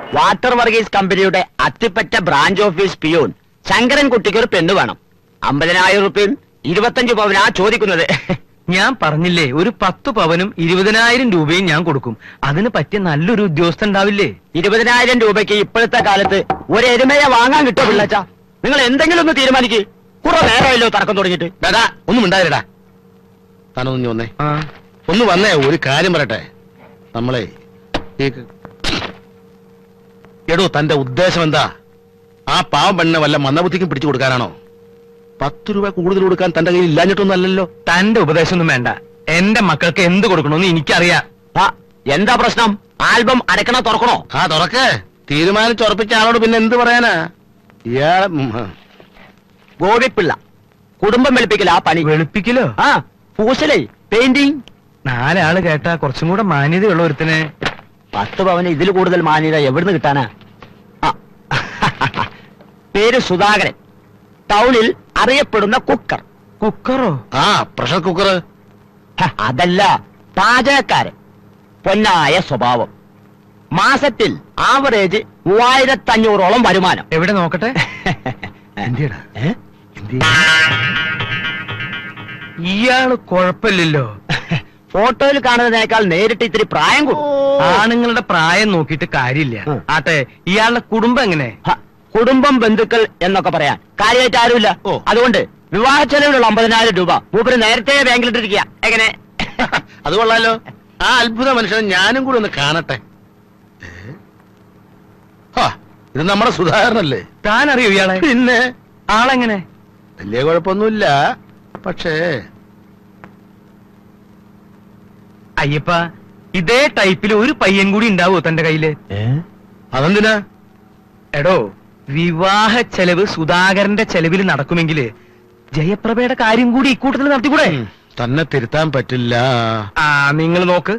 Water Varghese കമ്പനിയുടെ Athippatta branch office peon Shankaran കുട്ടിക്ക് ഒരു പെണ്ണ് വേണം. 50,000 രൂപയും 25 പവനാ ചോദിക്കുന്നത്. ഞാൻ പറഞ്ഞില്ലേ, ഒരു 10 പവനും 20,000 രൂപയും ഞാൻ കൊടുക്കും. അതിന് പറ്റിയ നല്ലൊരു ഉദ്യോഗസ്ഥൻ ഉണ്ടാവില്ലേ? 20,000 രൂപയ്ക്ക് ഇപ്പോഴത്തെ കാലത്ത് ഒരു എരുമയെ വാങ്ങാൻ കിട്ടോ പിള്ളച്ചാ? നിങ്ങൾ എന്തെങ്കിലും ഒന്ന് തീരുമാനിക്ക്. കുറെ നേരമല്ലോ തർക്കം തുടങ്ങിയിട്ട്. ദാദാ ഒന്നും ഉണ്ടായിരടാ. താനൊന്നു വന്നേ, ഒന്ന് വന്നേ. ഒരു കാര്യം പറയട്ടെ. നമ്മളെ എടോ, തന്റെ ഉദ്ദേശം എന്താ? ആ പാവം പെണ്ണിനെ വല്ല മന്ദബുദ്ധിക്കും പിടിച്ചു കൊടുക്കാനാണോ? 10 രൂപ കൂടുതൽ കൊടുക്കാൻ തന്റെ കയ്യിൽ ഇല്ലാഞ്ഞിട്ടൊന്നും അല്ലല്ലോ. തന്റെ ഉപദേശമൊന്നും വേണ്ട. എന്റെ മക്കൾക്ക് എന്ത് കൊടുക്കണമെന്ന് എനിക്കറിയാം. എന്താ പ്രശ്നം? ആൽബം അടക്കണോ തുറക്കണോ? തുറക്കേ. തീരുമാനിച്ചുറപ്പിച്ച ആളോട് പിന്നെ എന്ത് പറയാനാ? ഇയാളെ ഗോപിപ്പിള്ള കുടുംബം വെളുപ്പിക്കല. ആ പണി വെളുപ്പിക്കലോ? പൂശലേ, പെയിന്റിങ്. 4 ആള് കേട്ടാ കുറച്ചും കൂടെ മാന്യതയുള്ള ഒരുത്തിന് 10 പവന് ഇതിൽ കൂടുതൽ മാന്യത എവിടുന്ന് കിട്ടാനാ? പേര് സുധാകരൻ. ടൗണിൽ അറിയപ്പെടുന്ന കുക്കർ. കുക്കറോ? Pressure cooker. അതല്ല, പാചകക്കാരൻ. പൊന്നായ സ്വഭാവം. മാസത്തിൽ ആവറേജ് 3500ഓളം വരുമാനം. എവിടെ നോക്കട്ടെ? ഇയാള് കുഴപ്പമില്ലല്ലോ. ഫോട്ടോയിൽ കാണുന്നതിനേക്കാൾ നേരിട്ട് ഇത്തിരി പ്രായം കൂടും. ആണുങ്ങളുടെ പ്രായം നോക്കിയിട്ട് കാര്യമില്ല. ആട്ടെ, ഇയാളുടെ കുടുംബം എങ്ങനെ? കുടുംബം, ബന്ധുക്കൾ എന്നൊക്കെ പറയാൻ കാര്യമായിട്ട് ആരുമില്ല. അതുകൊണ്ട് വിവാഹ ചെലവിലുള്ള 50,000 രൂപ മൂപ്പര് നേരത്തെ ബാങ്കിലിട്ടിരിക്കുക. എങ്ങനെ? അത് കൊള്ളാലോ. ആ അത്ഭുത മനുഷ്യനെ ഞാനും കൂടി ഒന്ന് കാണട്ടെ. ഇത് നമ്മുടെ സുധാകരനല്ലേ? താൻ അറിയോ ഇയാളെ? പിന്നെ ആളെങ്ങനെ? വലിയ കുഴപ്പമൊന്നുമില്ല. പക്ഷേ അയ്യപ്പ, ഇതേ ടൈപ്പിൽ ഒരു പയ്യൻ കൂടി ഉണ്ടാവോ തന്റെ കയ്യില്? അതെന്തിനാ? എടോ, വിവാഹ ചെലവ് സുധാകരന്റെ ചെലവിൽ നടക്കുമെങ്കില് ജയപ്രഭയുടെ കാര്യം കൂടി ഇക്കൂട്ടത്തിൽ നടത്തിക്കൂടെ? തന്നെ തിരുത്താൻ പറ്റില്ല. നിങ്ങൾ നോക്ക്.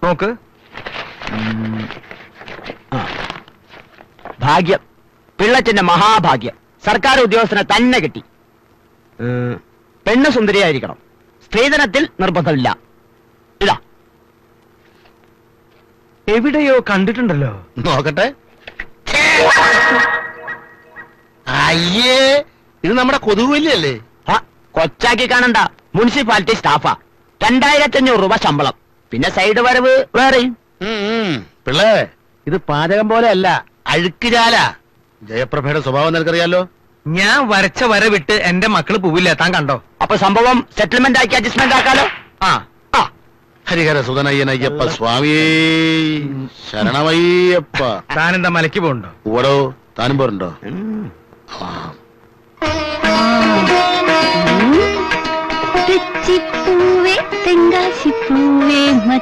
ഭാഗ്യം, പിള്ളച്ചന്റെ മഹാഭാഗ്യം. സർക്കാർ ഉദ്യോഗസ്ഥനെ തന്നെ കിട്ടി. പെണ്ണ് സുന്ദരിയായിരിക്കണം. സ്ത്രീധനത്തിൽ നിർബന്ധമില്ല. ഇതാ. എവിടെയോ കണ്ടിട്ടുണ്ടല്ലോ. നോക്കട്ടെ. അയ്യേ, ഇത് നമ്മുടെ കൊതുകുവല്ലിയല്ലേ? കൊച്ചാക്കി കാണണ്ട. മുനിസിപ്പാലിറ്റി സ്റ്റാഫാ. 2500 രൂപ ശമ്പളം. പിന്നെ സൈഡ് വരവ് വേറെയും. പിള്ളേ, ഇത് പാചകം പോലെ അല്ല, അഴുക്കുചാല. ജയപ്രഭയുടെ സ്വഭാവം നിനക്കറിയാലോ. ഞാൻ വരച്ച വര വിട്ട് എന്റെ മക്കള് പോവില്ല. താൻ കണ്ടോ? അപ്പൊ സംഭവം സെറ്റിൽമെന്റ് ആക്കി അഡ്ജസ്റ്റ്മെന്റ് ആക്കാലോ. ഹരിഹര സുധനയ്യനയ്യപ്പ സ്വാമിയേ ശരണമയ്യപ്പ. താനെന്താ മലയ്ക്ക് പോണ്ടോ? ഓടോ, താനും പോരുണ്ടോ? തെച്ചിപ്പൂവേ തെങ്കാശിപ്പൂവേ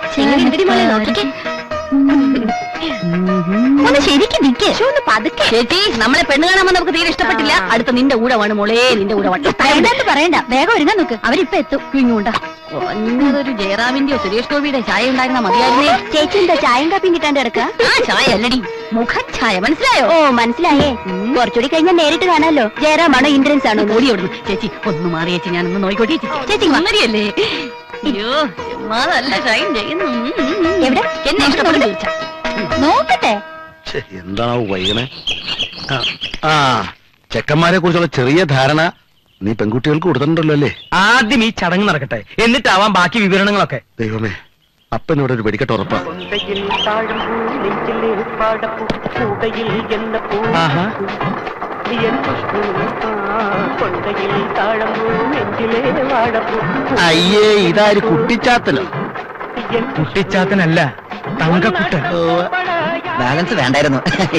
ഒന്ന് ശരിക്കും നിൽക്കേ. ഒന്ന് പതുക്കെ. ചേച്ചി, നമ്മളെ പെണ്ണ് കാണാൻ നമുക്ക് തീരെ ഇഷ്ടപ്പെട്ടില്ല. അടുത്ത നിന്റെ ഊഴമാണ് മോളെ, നിന്റെ ഊഴമാണ്. പറയണ്ട, വേഗം ഒരുങ്ങാൻ നോക്ക്. അവരിപ്പ എത്തും. ഇങ്ങോട്ടാ ഒരു ജയറാമിന്റെയോ സുരേഷ് ഗോപിയുടെ ചായ ഉണ്ടായിരുന്ന മതിയായിരുന്നേ. ചേച്ചി എന്താ ചായയും കാപ്പിയും കിട്ടാണ്ട് കിടക്കുക? ചായ അല്ലടി, മുഖഛായ. മനസ്സിലായോ? ഓ, മനസ്സിലായേ. കുറച്ചുകൂടി കഴിഞ്ഞാൽ നേരിട്ട് കാണാമല്ലോ. ജയറാമാണോ ഇൻഷുറൻസ് ആണോ? ഓടി ഓടുന്നു. ചേച്ചി ഒന്ന് മാറി ചേച്ചി, ഞാനൊന്ന് നോയിക്കോട്ടെ. ചേച്ചി മന്നരിയല്ലേ? അയ്യോ, നല്ല ഷൈൻ ചെയ്യുന്നു. എവിടെ എന്നെ ഇഷ്ടപ്പെടുന്നു നോക്കട്ടെ. എന്താണോ വൈകണേ? ചെക്കന്മാരെ കുറിച്ചുള്ള ചെറിയ ധാരണ നീ പെൺകുട്ടികൾക്ക് കൊടുത്തിട്ടുണ്ടല്ലോ അല്ലേ? ആദ്യം ഈ ചടങ്ങ് നടക്കട്ടെ, എന്നിട്ടാവാം ബാക്കി വിവരണങ്ങളൊക്കെ. ദൈവമേ, അപ്പനോട് ഒരു വെടിക്കെട്ട് ഉറപ്പാ. അയ്യേ, ഇതാര് കുട്ടിച്ചാത്തനോ? കുട്ടിച്ചാത്തനല്ല, തങ്കക്കുട്ടൻ. ബാലൻസ് വേണ്ടായിരുന്നു.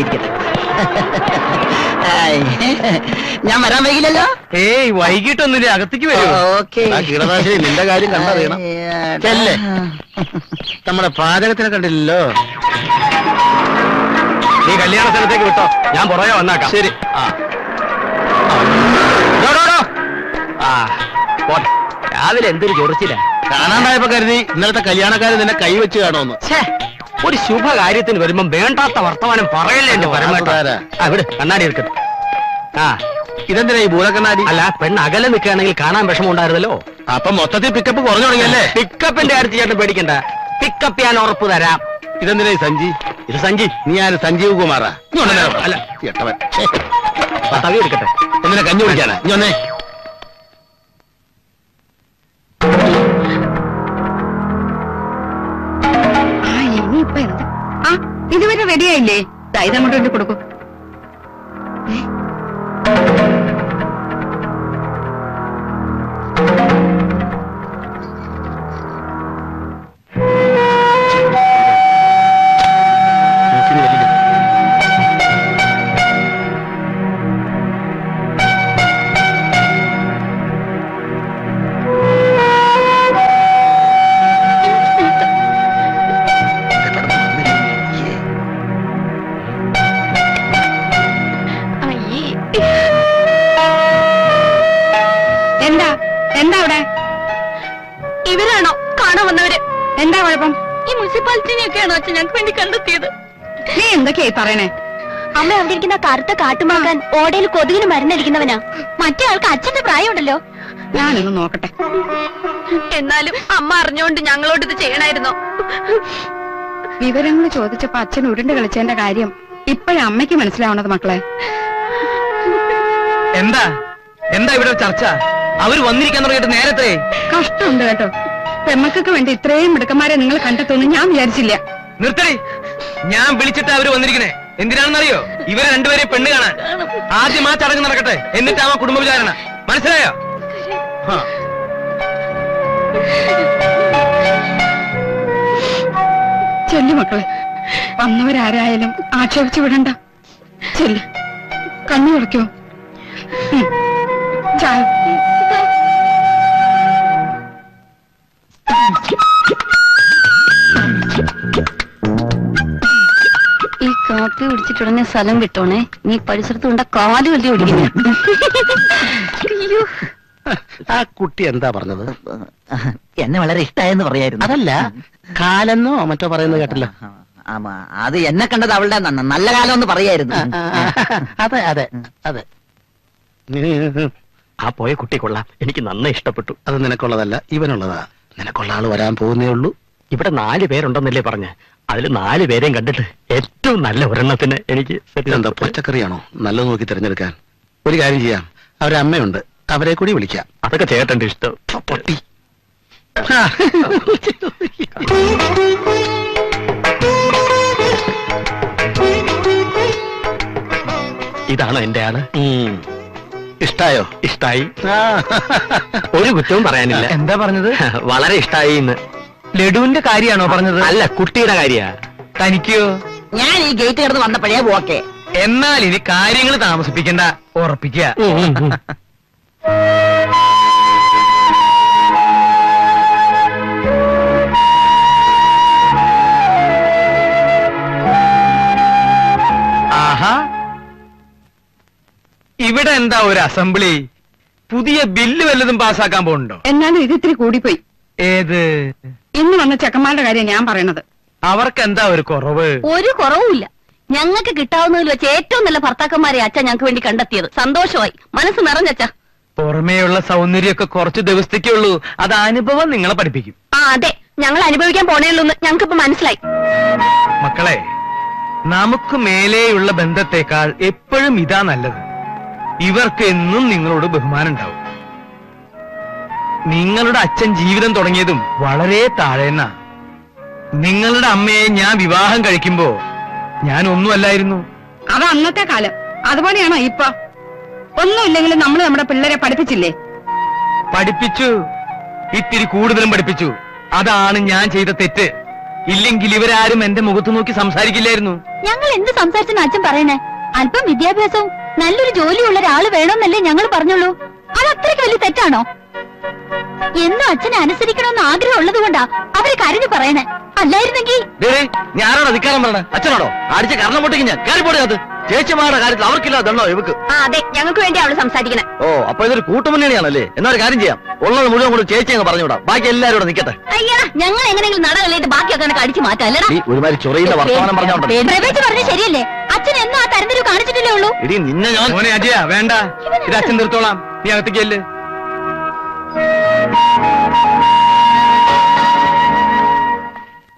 ഞാൻ വരാൻ വൈകില്ലല്ലോ. ഏയ്, വൈകിട്ടൊന്നുമില്ല, അകത്തേക്ക് വരും. കീടനാശിനി നിന്റെ കാര്യം കണ്ടറിയണം. നമ്മുടെ പാചകത്തിനെ കണ്ടില്ലല്ലോ. നീ കല്യാണ സ്ഥലത്തേക്ക് വിട്ടോ, ഞാൻ പുറകെ വന്നാക്കാം. ശരി. രാവിലെ എന്തൊരു ചൊറിച്ചില്ല. കാണാണ്ടായപ്പോ കരുതി ഇന്നലത്തെ കല്യാണക്കാരൻ നിന്നെ കൈവച്ച് കാണുമെന്ന്. ഒരു ശുഭകാര്യത്തിന് വരുമ്പം വേണ്ടാത്ത വർത്തമാനം പറയല്ലേ എന്റെ പരമാവധി. അവിടെ കണ്ണാടി എടുക്കട്ടെ. ഇതെന്തിനാ ഈ ഭൂതക്കണ്ണാടി? അല്ല, പെണ്ണ് അകലെ നിൽക്കുകയാണെങ്കിൽ കാണാൻ വിഷമം ഉണ്ടായിരുന്നല്ലോ. അപ്പൊ മൊത്തത്തിൽ പിക്കപ്പ് കുറഞ്ഞു തുടങ്ങിയല്ലേ? പിക്കപ്പിന്റെ കാര്യത്തിൽ ചേട്ടൻ പേടിക്കണ്ട. പിക്കപ്പ് ഞാൻ ഉറപ്പ് തരാം. ഇതെന്തിനാ സഞ്ജി? ഇത് സഞ്ജി. നീ ആര്? സഞ്ജീവ് കുമാറാ? അല്ല, എട്ടവൻ. തവി എടുക്കട്ടെ. എന്തിനാ കഞ്ഞി കുടിക്കാനാ? നീ ഒന്നേ. ഇനിയിപ്പൊ എന്ത്? ഇതുവരെ റെഡിയായില്ലേ? ഇതങ്ങോട്ട് വേണ്ടി കൊടുക്കൂ. എന്താ അവിടെ? ഇവരാണോ കാണാൻ വന്നവര്? എന്താ കുഴപ്പം? ഈ മുനിസിപ്പാലിറ്റിനെയൊക്കെയാണോ അച്ഛൻ ഞങ്ങൾക്ക് വേണ്ടി കണ്ടെത്തിയത്? നീ എന്തൊക്കെയായി പറയണേ? അമ്മ അവിടെ ഇരിക്കുന്ന കറുത്ത കാട്ടുമാക്കാൻ ഓടയിൽ കൊതുകിന് മരുന്നടിക്കുന്നവനാ. മറ്റേ ആൾക്ക് അച്ഛന്റെ പ്രായമുണ്ടല്ലോ. ഞാനൊന്ന് നോക്കട്ടെ. എന്നാലും അമ്മ അറിഞ്ഞുകൊണ്ട് ഞങ്ങളോട് ഇത് ചെയ്യണായിരുന്നോ? വിവരങ്ങൾ ചോദിച്ചപ്പോ അച്ഛൻ ഉരുണ്ട് കളിച്ചതിന്റെ കാര്യം ഇപ്പോഴും അമ്മയ്ക്ക് മനസ്സിലാവണത് മക്കളെ. എന്താ എന്താ ഇവിടെ ചർച്ച? അവര് വന്നിരിക്കാൻ തുടങ്ങിയിട്ട് നേരത്തെ കഷ്ടമുണ്ട് കേട്ടോ. പെമ്മക്കൊക്കെ വേണ്ടി ഇത്രയും മിടുക്കന്മാരെ നിങ്ങൾ കണ്ടെത്തുമെന്ന് ഞാൻ വിചാരിച്ചില്ല. നിർത്തടി. ഞാൻ വിളിച്ചിട്ട് അവര് വന്നിരിക്കണേ എന്തിനാണെന്നറിയോ? ഇവരെ രണ്ടുപേരെ പെണ്ണ് കാണാൻ. ആദ്യം ആ ചടങ്ങ് നടക്കട്ടെ, എന്നിട്ടാവാ കുടുംബ വിചാരണ. മനസ്സിലായോ? ചെല്ലു മക്കളെ. വന്നവരാരായാലും ആക്ഷേപിച്ചു വിടണ്ട. ചെല്ലു. കണ്ണു തുറക്കോ? ചായ. ഈ കാപ്പി കുടിച്ചിട്ടുടനെ സ്ഥലം വിട്ടോണേ. നീ പരിസരത്ത് കൊണ്ട കാല് വലിയ ഓടിക്കുന്നു. ആ കുട്ടി എന്താ പറഞ്ഞത്? എന്നെ വളരെ ഇഷ്ടായെന്ന് പറയായിരുന്നു. അതല്ല, കാലെന്നോ മറ്റോ പറയുന്നത് കേട്ടല്ലോ. അത് എന്നെ കണ്ടത് അവളുടെ നല്ല കാലം എന്ന് പറയായിരുന്നു. അതെ അതെ അതെ. ആ പോയ കുട്ടി കൊള്ളാം, എനിക്ക് നന്നായി ഇഷ്ടപ്പെട്ടു. അത് നിനക്കുള്ളതല്ല, ഇവനുള്ളതാ. നിനക്കുള്ള ആള് വരാൻ പോകുന്നേ ഉള്ളൂ. ഇവിടെ 4 പേരുണ്ടെന്നല്ലേ പറഞ്ഞ? അതിൽ 4 പേരെയും കണ്ടിട്ട് ഏറ്റവും നല്ല ഒരെണ്ണത്തിന് എനിക്ക് എന്താ പച്ചക്കറിയാണോ നല്ലത് നോക്കി തിരഞ്ഞെടുക്കാൻ? ഒരു കാര്യം ചെയ്യാം, അവരെ അമ്മയുണ്ട്, അവരെ കൂടി വിളിക്കാം. അതൊക്കെ ചേട്ടന്റെ ഇഷ്ടം. പൊട്ടി. ഇതാണോ എന്റെ ആള്? ഇഷ്ടായോ? ഇഷ്ടായി. ഒരു കുറ്റവും പറയാനില്ല. എന്താ പറഞ്ഞത്? വളരെ ഇഷ്ടായി എന്ന്. ലഡുവിന്റെ കാര്യമാണോ പറഞ്ഞത്? അല്ല, കുട്ടിയുടെ കാര്യ. തനിക്കോ? ഞാൻ ഈ ഗേറ്റ് കിടന്ന് വന്നപ്പോഴേ ഓക്കെ. എന്നാൽ ഇനി കാര്യങ്ങൾ താമസിപ്പിക്കണ്ട, ഉറപ്പിക്കുക. ആഹാ, ഇവിടെ എന്താ ഒരു അസംബ്ലി? പുതിയ ബില്ല് വല്ലതും പാസ്സാക്കാൻ പോകുന്നുണ്ടോ? എന്നാലും ഇത് ഇത്തിരി കൂടിപ്പോയി. ഏത്? ഇന്ന് വന്ന ചെക്കന്മാരുടെ കാര്യം ഞാൻ പറയണത്. അവർക്ക് എന്താ ഒരു കുറവ്? ഒരു കുറവുമില്ല. ഞങ്ങൾക്ക് കിട്ടാവുന്നതിൽ വെച്ച് ഏറ്റവും നല്ല ഭർത്താക്കന്മാരെ അച്ഛൻ ഞങ്ങൾക്ക് വേണ്ടി കണ്ടെത്തിയത്. സന്തോഷമായി, മനസ്സ് നിറഞ്ഞച്ച. പുറമേയുള്ള സൗന്ദര്യമൊക്കെ കുറച്ച് ദിവസത്തേക്കേ ഉള്ളൂ. അത് അനുഭവം നിങ്ങളെ പഠിപ്പിക്കും. അതെ, ഞങ്ങൾ അനുഭവിക്കാൻ പോണേയുള്ളൂ എന്ന് ഞങ്ങൾക്കിപ്പോ മനസ്സിലായി. മക്കളെ, നമുക്ക് മേലെയുള്ള ബന്ധത്തെക്കാൾ എപ്പോഴും ഇതാ നല്ലത്. ഇവർക്ക് എന്നും നിങ്ങളോട് ബഹുമാനം ഉണ്ടാവും. നിങ്ങളുടെ അച്ഛൻ ജീവിതം തുടങ്ങിയതും വളരെ താഴേന്നാ. നിങ്ങളുടെ അമ്മയെ ഞാൻ വിവാഹം കഴിക്കുമ്പോ ഞാൻ ഒന്നുമല്ലായിരുന്നു. അത് അന്നത്തെ കാലം. അതുപോലെയാണോ ഇപ്പൊ? ഒന്നുമില്ലെങ്കിലും നമ്മൾ നമ്മുടെ പിള്ളേരെ പഠിപ്പിച്ചില്ലേ? പഠിപ്പിച്ചു, ഇത്തിരി കൂടുതലും പഠിപ്പിച്ചു. അതാണ് ഞാൻ ചെയ്ത തെറ്റ്. ഇല്ലെങ്കിൽ ഇവരാരും എന്റെ മുഖത്ത് നോക്കി സംസാരിക്കില്ലായിരുന്നു. ഞങ്ങൾ എന്ത് സംസാരിച്ചെന്ന് അച്ഛൻ പറയണേ? അല്പം വിദ്യാഭ്യാസവും നല്ലൊരു ജോലിയുള്ള ഒരാള് വേണമെന്നല്ലേ ഞങ്ങൾ പറഞ്ഞുള്ളൂ. അത് അത്രയ്ക്ക് വലിയ തെറ്റാണോ? എന്നും അച്ഛനെ അനുസരിക്കണമെന്ന് ആഗ്രഹം ഉള്ളത് കൊണ്ടാ അവര് കരഞ്ഞു പറയണേ. അല്ലായിരുന്നെങ്കിൽ ഞാനാണോ അധികാരം പറയണേ? അച്ഛനാണോ? അടിച്ച് കരണം പൊട്ടിക്ക് ഞാൻ കയറിപ്പോടത്. ചേച്ചിമാരുടെ കാര്യത്തിൽ അവർക്കില്ലാതല്ലോ ഇവക്ക്. അതെ, ഞങ്ങൾക്ക് വേണ്ടി അവള് സംസാരിക്കണേ. ഓ, അപ്പൊ ഇതൊരു കൂട്ടുമുന്നണിയാണല്ലേ? എന്നൊരു കാര്യം ചെയ്യാം, ഉള്ളത് മുഴുവൻ കൂടി ചേച്ചി അങ്ങ് പറഞ്ഞുവിടാം. ബാക്കി എല്ലാവരും ഇവിടെ നിൽക്കട്ടെ. അയ്യടാ, ഞങ്ങൾ എങ്ങനെയെങ്കിലും നടകളിലേക്ക് ബാക്കിയൊക്കെ അടിച്ചു മാറ്റാം. അല്ലടാ, ഒരുമാതിരി ചൊറിയുന്ന വർത്തമാനം പറഞ്ഞോണ്ട് പറഞ്ഞ ശരിയല്ലേ? അച്ഛൻ എന്നും ആ തരംതിരിവ് കാണിച്ചിട്ടില്ലേ ഉള്ളൂ. ഇടി നിന്നെ ഞാൻ. മോനെ അജയ, വേണ്ട, ഇത് അച്ഛൻ തീർത്തോളാം. നീ അകത്തേക്കല്ലേ.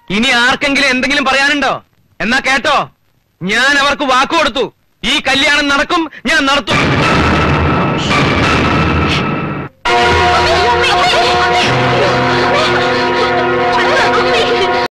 ഇനി ആർക്കെങ്കിലും എന്തെങ്കിലും പറയാനുണ്ടോ? എന്നാ കേട്ടോ, ഞാൻ അവർക്ക് വാക്കു കൊടുത്തു. ഈ കല്യാണം നടക്കും, ഞാൻ നടത്തും.